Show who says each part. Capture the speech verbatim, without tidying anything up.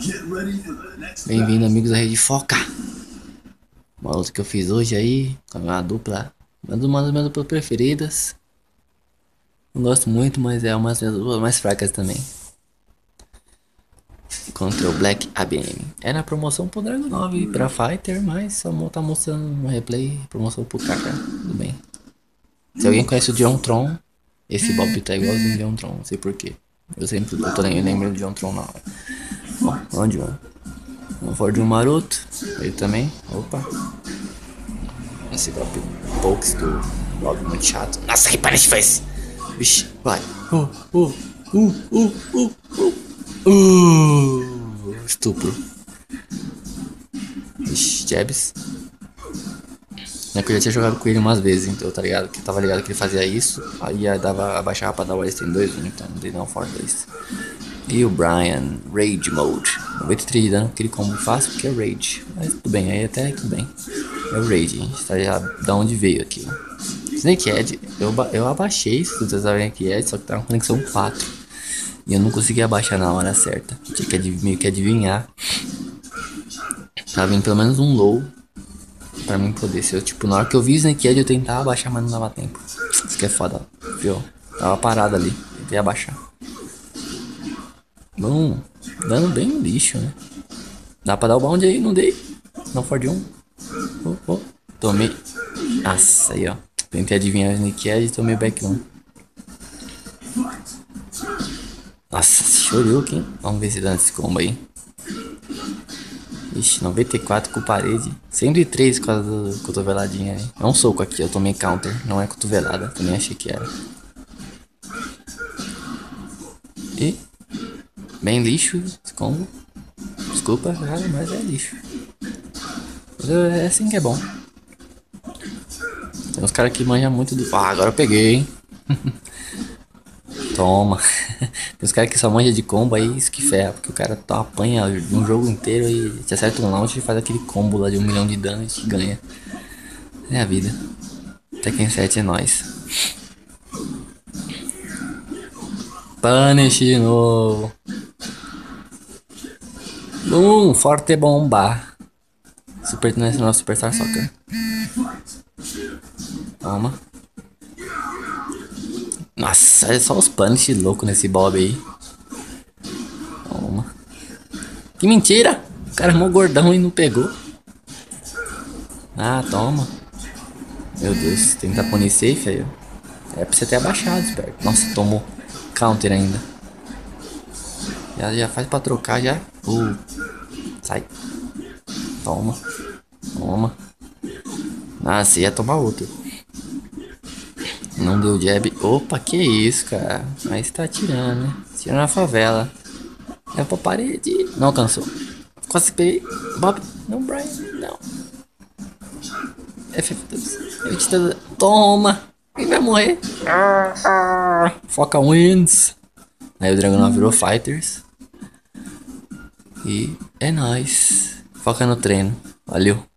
Speaker 1: Bem-vindo, amigos da Rede Foca. Uma luta que eu fiz hoje aí, com a minha dupla, uma das minhas duplas preferidas. Não gosto muito, mas é uma das minhas duplas mais fracas também. Contra o Black A B M. É na promoção pro Dragon nove pra Fighter, mas só tá mostrando no replay promoção pro Kaka. Tudo bem. Se alguém conhece o John Tron, esse Bob tá igualzinho o John Tron, não sei porquê. Eu sempre eu tô nem lembrando do John Tron na hora. Bom, onde vai? Um Ford um maroto, ele também. Opa. Esse próprio Pokes do Bob muito chato. Nossa, que parece fez. Vixe, vai. Uh, uh, uh, uh, uh, uh. Uh, estupro. Vixe, Jabs. Não é que eu já tinha jogado com ele umas vezes, então tá ligado? Que eu tava ligado que ele fazia isso. Aí dava, abaixava pra dar o Western dois, então não dei não for dois. E o Brian, Rage Mode. noventa e três de dano, aquele combo fácil porque é Rage. Mas tudo bem, aí até tudo bem. É o Rage, hein? Tá ligado da onde veio aqui. Snakehead, eu, eu abaixei, se vocês sabem que é, só que tá com conexão quatro. E eu não consegui abaixar na hora certa. Tinha que meio que adivinhar. Tava vindo pelo menos um low. Pra mim poder ser, tipo, na hora que eu vi Snakehead eu tentava abaixar, mas não dava tempo. Isso que é foda, viu? Tava parado ali, tentei abaixar. Bom, dando bem no lixo, né? Dá pra dar o bound aí, não dei. Não Ford um. Oh, oh. Tomei. Nossa, aí ó. Tentei adivinhar o Snakehead e tomei o back um. Nossa, chorou, hein? Vamos ver se dá esse combo aí. Ixi, noventa e quatro com parede. cento e três por causa do cotoveladinha aí. É um soco aqui, eu tomei counter. Não é cotovelada, também achei que era. E... bem lixo esse combo. Desculpa, cara, mas é lixo. Mas é assim que é bom. Tem uns caras que manjam muito do... Ah, agora eu peguei, hein? Toma. Tem uns caras que só manjam de combo aí, isso que ferra. Porque o cara tá, apanha um jogo inteiro e te acerta um launch e faz aquele combo lá de um milhão de dano e te ganha. É a vida. Tekken sete é nóis. Punish de novo. Um forte bomba. Super International Superstar Soccer. Toma. Nossa, é só os punish louco nesse Bob aí. Toma. Que mentira! O cara é mó gordão e não pegou. Ah, toma. Meu Deus, tentar punir safe aí. É pra você ter abaixado, esperto. Nossa, tomou counter ainda. Já, já faz pra trocar já. Uh. Sai. Toma. Toma. Nossa, ia tomar outro. Não deu jab. Opa, que isso, cara. Mas tá tirando, né? Tirando a favela. É pra parede. Não alcançou. Quase peguei. Bob. Não, Brian. Não. F F dois. Toma. Quem vai morrer? Foca wins. Aí o Dragon virou Fighters. E é nóis. Foca no treino. Valeu.